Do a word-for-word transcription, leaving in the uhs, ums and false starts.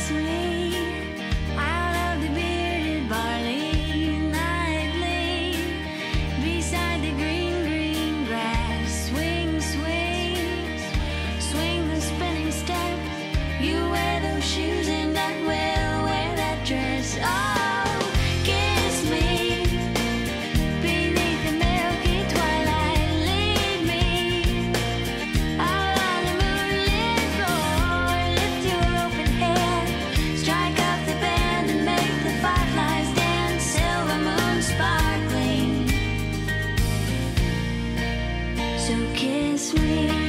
kiss me out of the bearded barley nightly, beside the green, green grass. Swing, swing, swing the spinning step. You wear those shoes and I will wear that dress. Oh, kiss me beneath the milky twilight. Lead me out on the moonlit floor. Lift your open hair, strike up the band and make the fireflies dance. Silver moon sparkling, so kiss me.